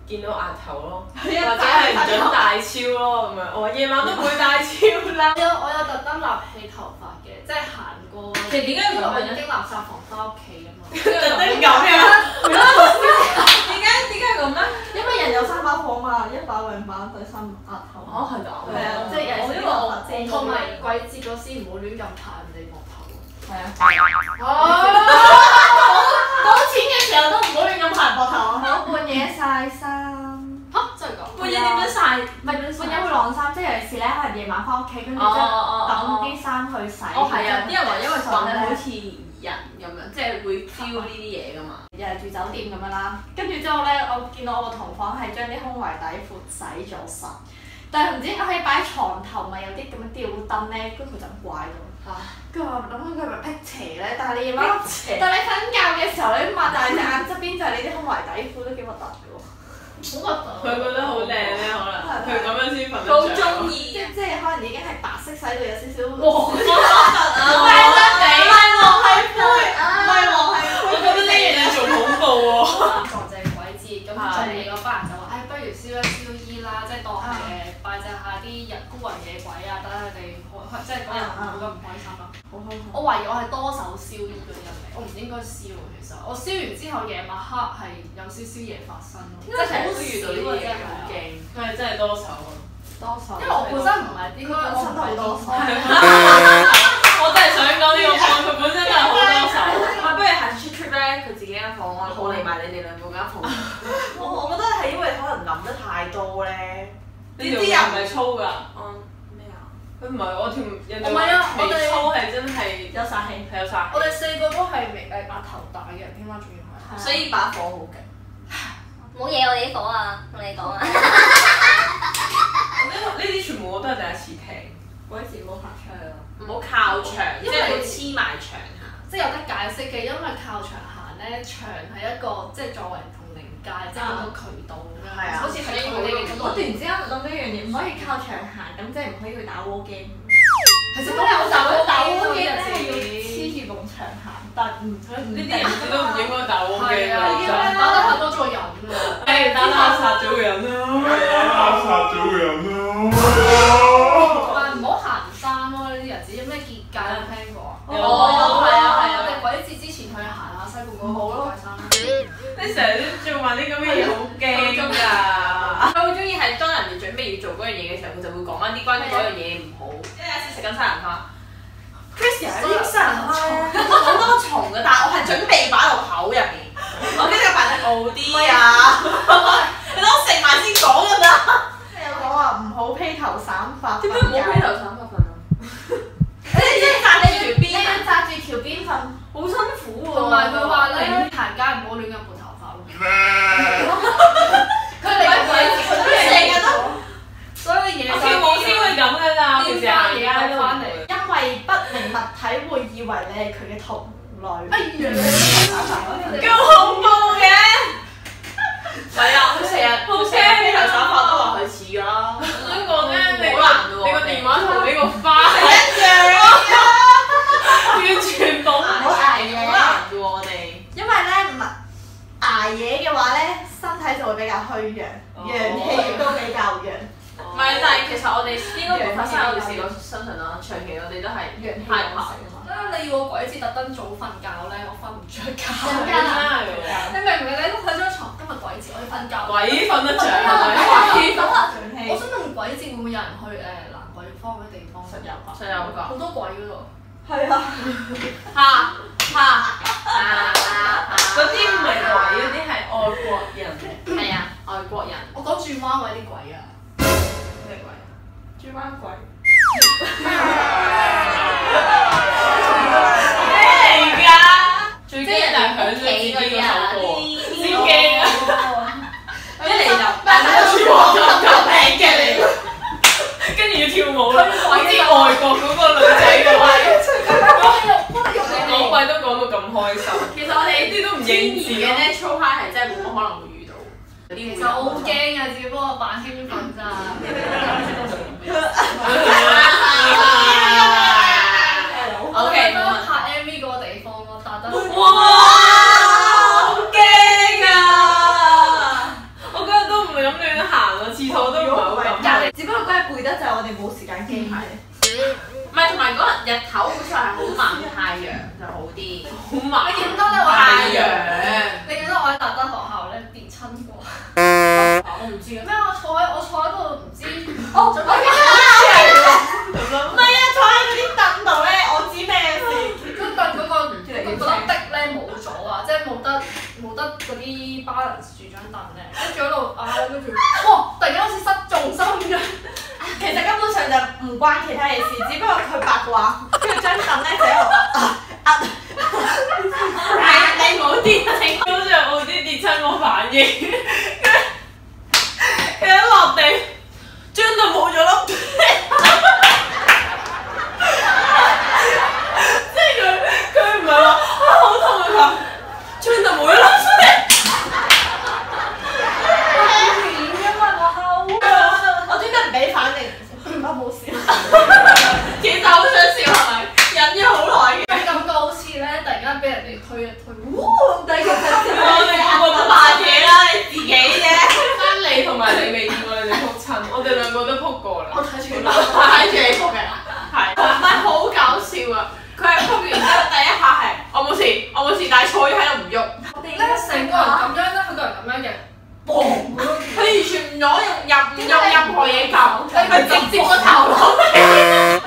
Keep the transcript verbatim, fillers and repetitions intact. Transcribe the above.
見到額頭咯，或者係唔準大超咯咁樣。我話夜晚都唔會大超啦。 我有我有特登立起頭髮嘅，即係行過。 其實點解要咁樣？ 經垃圾房翻屋企啊嘛。 特登咁樣。 點解點解咁咧？ 因為人有三把火嘛，一把兩把對三額頭。 哦，係㗎。 係啊，即係有時呢個我同埋鬼節嗰時唔好亂咁拍人哋膊頭。 係啊。 攞錢嘅時候都唔好亂咁拍膊頭啊！ 我半夜曬衫。 嚇，真係㗎？ 半夜點樣曬？ 唔係半夜會晾衫，即係尤其是咧，可能夜晚翻屋企，跟住之後等啲衫去洗。 哦，係啊！啲人話因為瞓咧好似人咁樣，即係會 feel 呢啲嘢㗎嘛。 又係住酒店咁樣啦，跟住之後咧，我見到我個同房係將啲胸圍底褲洗咗實，但係唔知我可以擺喺床頭咪有啲咁嘅吊燈咧，跟住佢就咁掛咗。跟住我諗佢係咪辟邪咧？但係你夜晚，但係你瞓覺嘅時候，你擘大隻眼側邊就係你啲胸圍底褲都幾核突嘅喎。 好核突。 佢覺得好靚咧，可能佢咁樣先瞓得好着。 中意。 即即係可能已經係白色洗到有少少黃色啊！ 唔係黃係灰，唔係黃係灰。 我覺得呢樣嘢仲恐怖喎。 撞正鬼節，咁仲你嗰班人就話：，誒，不如燒一燒衣啦，即係當係誒拜祭下啲人孤魂野鬼啊，等佢哋開即係嗰日唔好咁唔開心啦。 好開心。 我懷疑我係多手燒衣嗰啲人嚟，我唔應該燒喎。其實我燒完之後夜晚黑係有少少嘢發生咯，即係成日都遇到呢啲嘢，好驚。 佢係真係多手啊！ 多手。 因為我本身唔係應該我唔係多手。 我真係想講呢個 point，佢本身真係好多手。 唔係，不如下次出 trip 咧，佢自己間房，我我嚟埋你哋兩個間房。 我我覺得係因為可能諗得太多咧， 呢條人唔係粗㗎。 嗯，咩啊？ 佢唔係我條人哋唔係啊我哋微粗係真係有殺氣。 係有殺氣。 我哋四個都係微誒額頭大嘅人添啦，仲要係。 所以把火好勁。 冇嘢我哋啲火啊，同你講啊。 呢呢啲全部我都係第一次聽。 鬼節唔好行出去咯。 唔好靠牆，即因為係唔好黐埋牆行。 即係有得解釋嘅，因為靠牆行咧，牆係一個即係作為同靈界，即係嗰個渠道咁樣， 係啊好似係佢哋嘅我突然之間諗到一樣嘢，唔可以靠牆行，咁即係唔可以去打 war game。 其實都有打打 war war game 咧嘅係要自黐住埲牆行，但唔呢啲人都唔應該打 war 係 game 啊， 㗎。 打得太多咗人啊！ 誒，打打殺咗個人啦！ 殺咗個人啦！ 但係唔好行山咯，呢啲日子有咩結界有冇聽過啊？ 有有係啊係啊！我哋鬼節之前去行下西貢嗰個結界山。 你成日都做埋啲咁嘅嘢，好驚㗎！ 佢好中意係當人哋準備要做嗰樣嘢嘅時候，佢就會講翻啲關於嗰樣嘢唔好。即係有時食緊西蘭花 Chris 有啲西蘭花咧，好多蟲嘅，但係我係準備擺落口入面，我跟住擺得好啲啊！你等我食埋先講㗎咋？ 有講話唔好披頭散髮。 點解唔好披頭散髮瞓啊？ 你即係紮住條辮，你你要紮住條辮瞓，好辛苦喎。 同埋佢話咧，行街唔好亂咁撥頭髮咯。佢哋個鬼節佢都成日都，所以嘢我跳舞先會咁㗎咋，平時行街都唔翻嚟。 會。 因為不明物體會以為你係佢嘅同類。 哎呀！ 咁恐怖嘅！ 係啊，佢成日好成日披頭散髮都話佢似㗎啦。 我想講咧，你個好難㗎喎你個電話同呢個花係一樣。 完全冇。 唔好捱夜好難㗎喎，我哋。 因為咧唔係捱夜嘅話咧，身體就會比較虛弱，陽氣亦都比較弱。 唔係，但係其實我哋應該唔會發生喺我哋四個身上啦。長期我哋都係陽氣太怕。 旺盛啊嘛。 你要我鬼節特登早瞓覺咧，我瞓唔着覺。 更加難瞓覺。 你明唔明？你都喺張床，今日鬼節我要瞓覺。 鬼瞓得着係咪？ 咁啊，陽氣。 我想問鬼節會唔會有人去誒蘭桂坊嗰啲地方？ 實有吧？ 上有㗎。 好多鬼嗰度。 係啊。 嚇嚇啊！ 嗰啲唔係鬼，嗰啲係外國人。 係啊，外國人。 我講轉彎位啲鬼啊！ 咩鬼？ 豬灣鬼。 咩嚟㗎？最驚就係響咗自己個手過，先驚啊！ 一嚟就大家都全部咁咁靚嘅你，跟住要跳舞啦！好似外國嗰個女仔咁樣，講鬼都講到咁開心。 其實我哋呢啲都唔應字嘅 natural high 係真係冇乜可能會遇到。 其實我好驚啊，只不過扮興奮咋。 O K， 我拍 M V 嗰個地方咯，打得。 哇！好驚啊！我嗰日都唔日頭好似係好猛太陽就好啲， 好猛。 你記唔得咧？我太陽。 你記得我喺達德學校咧跌親過。 我唔知啊。 咩？我坐喺我坐喺度唔知。 哦，我記得唔係啊，坐喺嗰啲凳度咧，我知咩事。 嗰凳嗰個嗰嗰粒的咧冇咗啊！即係冇得冇得嗰啲 balance 住張凳咧，跟住喺度啊，跟住哇！突然間好似失重心咁。 其實根本上就唔關其他嘢事，只不過佢八卦，跟住張凳咧就喺度啊啊！ 你冇跌，你好似冇啲跌親冇反應，佢一落地，張凳冇咗粒。即係佢佢唔係話啊好痛啊佢，張凳冇咗粒出嚟。 我專登唔俾反應，我冇笑。 其實好想笑係咪？忍咗好耐嘅。 感覺好似咧，突然間俾人哋推一推， 哇！第一個我哋個個都扮嘢啦，你自己啫。得你同埋你未見過你哋撲親，我哋兩個都撲過啦。 我睇住睇住你撲嘅，係。唔係好搞笑啊！佢係撲完之後第一下係我冇事，我冇事，但係坐咗喺度唔喐。 我哋咧成個人咁樣咧，佢個人咁樣嘅，嘣咁樣。 佢完全唔攞用入唔用任何嘢撳，佢直接個頭落嚟。